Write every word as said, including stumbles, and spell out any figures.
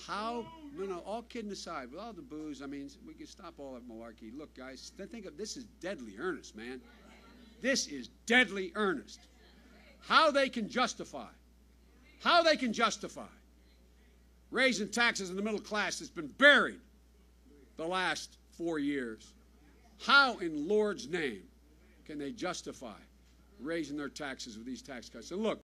How, no, no, all kidding aside, with all the booze, I mean, we can stop all that malarkey. Look, guys, think of this is deadly earnest, man. This is deadly earnest. How they can justify, how they can justify raising taxes in the middle class that's been buried the last four years. How in Lord's name can they justify raising their taxes with these tax cuts? And look,